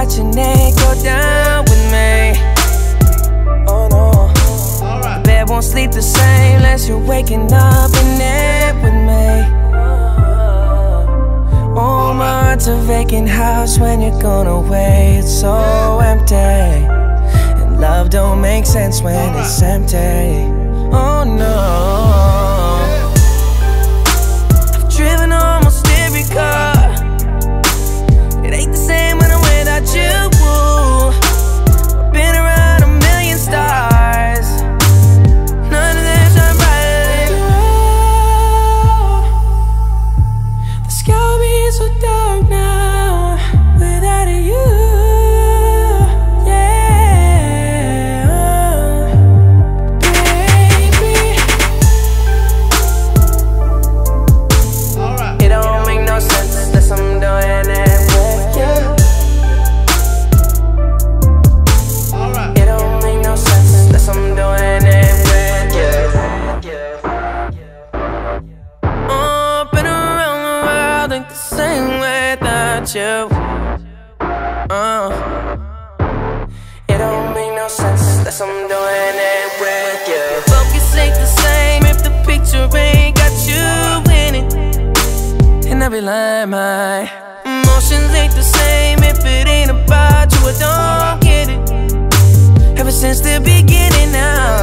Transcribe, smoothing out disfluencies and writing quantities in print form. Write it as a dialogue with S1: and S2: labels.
S1: let your neck go down with me. Oh no, the bed won't sleep the same unless you're waking up in it with me. Oh, my heart's a vacant house when you're gone away. It's so empty, and love don't make sense when it's empty. Oh no, I've driven almost every car. It ain't the same when I'm without you. I've been around a million stars. None of them shine brighter than you. The sky will be so dark now without you. Yeah, baby. It don't make no sense unless I'm doing it. I'm doing it with you. Oh, been around the world, think the same without you. It don't make no sense unless I'm doing it with you. Focus ain't the same if the picture ain't got you in it. And I be lying, my emotions ain't the same if it ain't about you. I don't get it. Ever since the beginning now,